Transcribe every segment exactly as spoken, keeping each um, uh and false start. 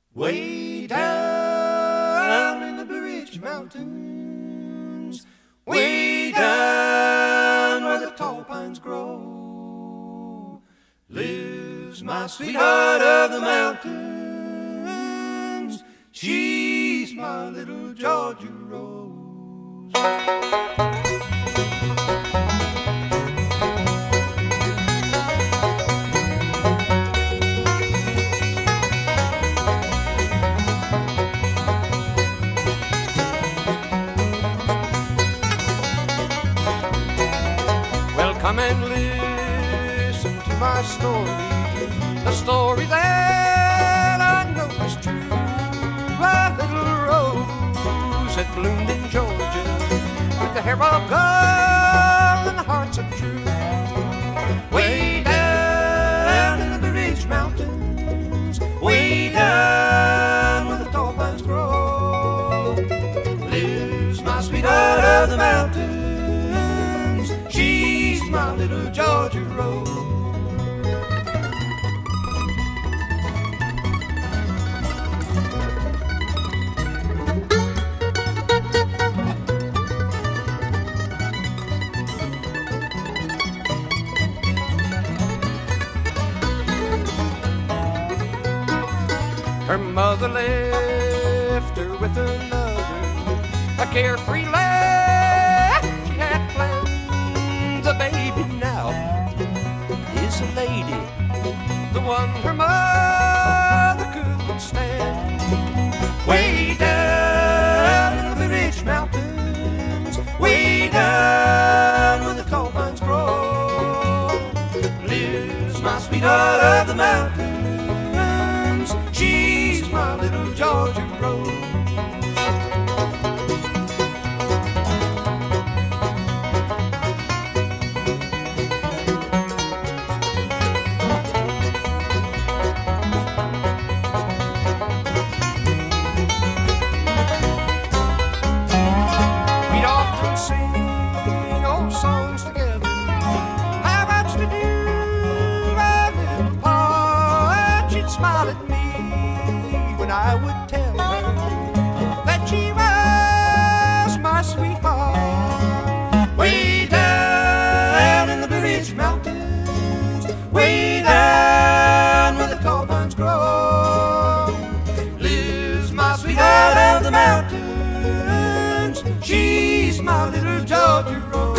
Way down in the Blue Ridge Mountains, way down where the tall pines grow, lives my sweetheart of the mountains. She's my little Georgia Rose. Come and listen to my story, a story that I know is true. A little rose that bloomed in Georgia, with the hair of gold and the hearts of true. Way down in the Blue Ridge Mountains, way down where the tall pines grow, lives my sweetheart of the mountains. She's my little Georgia Rose. Her mother left her with another, a carefree lad she had planned. The baby now is a lady, the one her mother couldn't stand. Way down in the Blue Ridge Mountains, way down where the tall pines grow, lives my sweetheart of the mountains. She's my little Georgia Rose. Sing old songs together, how much to do my little pa, and she'd smile at me when I would tell her that she was my sweetheart. Way down in the Blue Ridge Mountains, way down where the tall pines grow, lives my sweetheart of the mountains. She's my little Georgia Rose.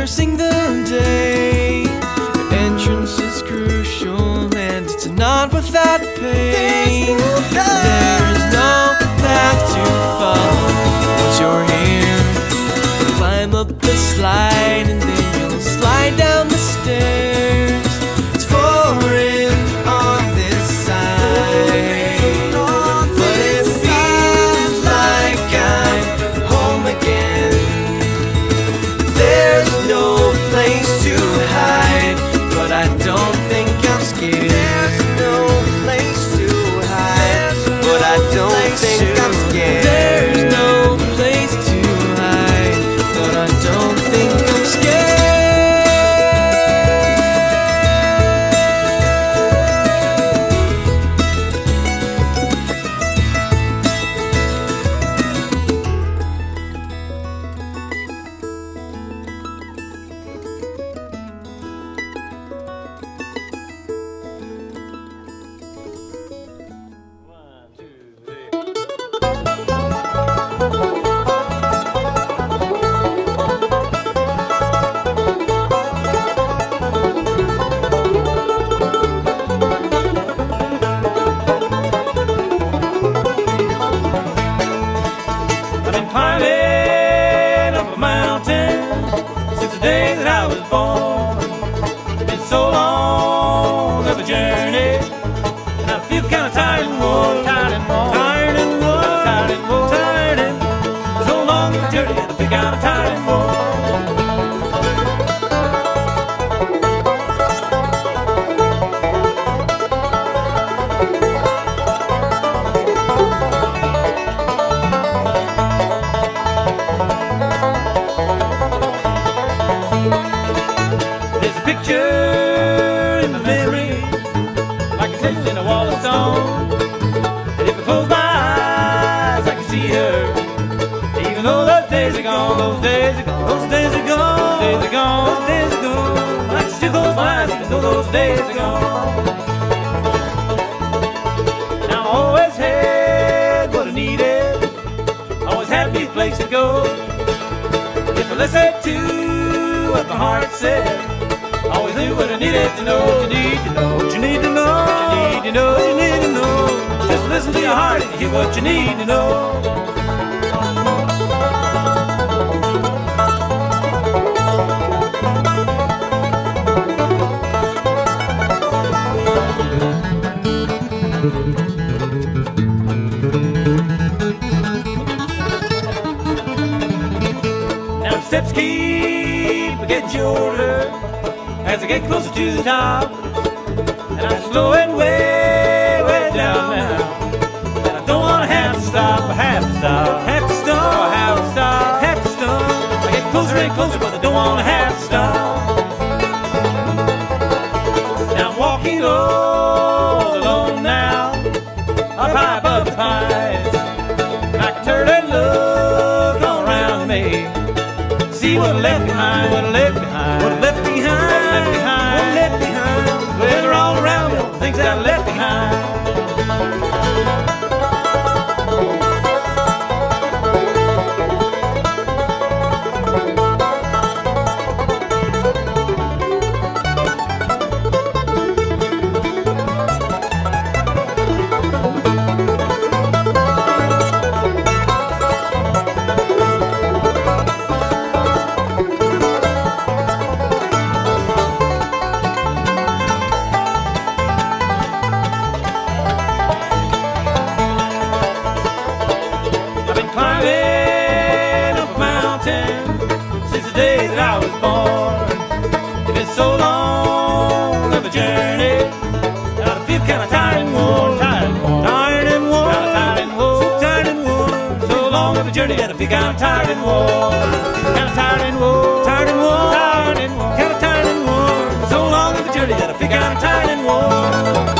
nursing the day. Your entrance is crucial and it's not without pain. There is no path to follow once you're here. Climb up the slide and then you'll slide down the stairs. It's foreign on this side, but it feels like I'm home again. There's no place to hide, but I don't think I'm scared. There's no place to hide, but I don't think I'm scared. There's no place to hide, but I don't think I'm scared. I've been climbing up a mountain since the day that I was born. It's been so long of a journey, and I feel kind of tired and worn, tired and worn, tired and worn, tired and worn, tired and worn. So long of a journey, and I feel kind of tired and worn. There's a picture in my memory, like it's etched in a wall of stone. And if I close my eyes, I can see her. Even though those days are gone, those days are gone, those days are gone, those days are gone, those days are gone. I can still close my eyes, even though those days are gone. Now I always had what I needed, always had me a place to go. If I listen to what my heart said, always knew what I needed to know. What you need to know, what you need to know, what you need to know, what you need to know. Just listen to your heart and hear what you need to know. Now the steps keep getting shorter as I get closer to the top, and I'm slowing way, way down now. And I don't want to have to stop, I have to stop, have to stop, I have to stop, have to stop. I get closer and closer, but I don't want to have to stop. Now I'm walking all alone now, up high above the pines. And I can turn and look all around me, see what I left behind, what I left behind, what I left behind, what I left behind, what I left behind. Well, they're all around me, all the things that I left behind. Climbing up a mountain since the day that I was born. It's been so long of a journey, and I feel kind of tired and worn, tired and worn, tired and worn, tired and worn, so tired and worn. So long of a journey, and I feel kind of tired and worn, kind of tired and worn, tired and worn, tired and worn, kind of tired and worn. So long of a journey, and I feel kind of tired and worn.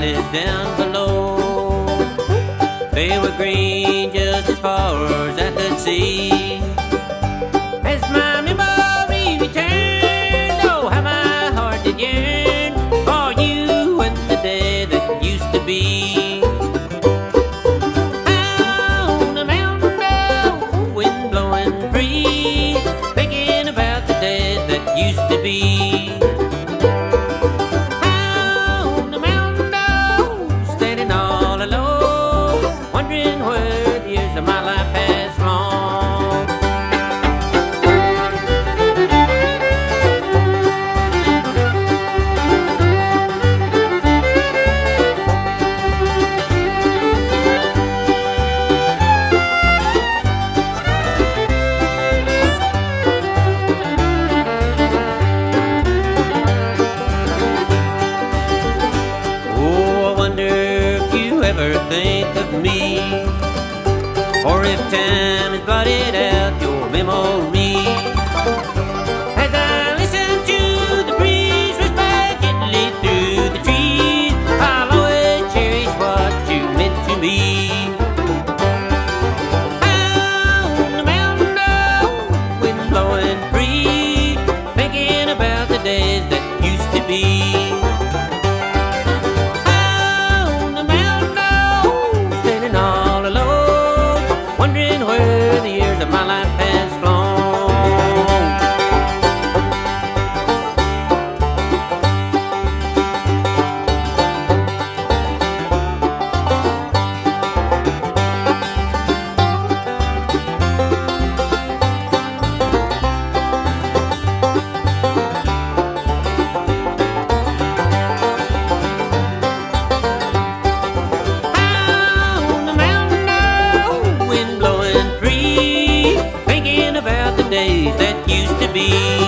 valleys down below. They were green just as far as I could see. As my memory returned, oh, how my heart did yearn for you and the day that used to be. On the mountain, oh, wind blowing free, thinking about the days that used to be. On the mountain, oh, standing all alone, wondering where the years of my life has flown. Ever think of me, or if time has blotted out your memory. As I listen to the breeze whisper gently through the trees, I'll always cherish what you meant to me. On the mountain, oh, wind blowing free, thinking about the days that used to be. Wondering where the years of my life has flown. Days that used to be.